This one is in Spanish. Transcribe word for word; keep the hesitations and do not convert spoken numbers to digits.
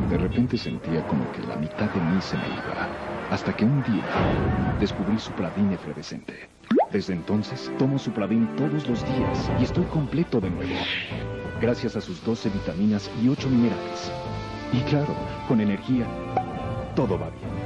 De repente sentía como que la mitad de mí se me iba. Hasta que un día descubrí Supradin efervescente. Desde entonces tomo Supradin todos los días y estoy completo de nuevo. Gracias a sus doce vitaminas y ocho minerales. Y claro, con energía, todo va bien.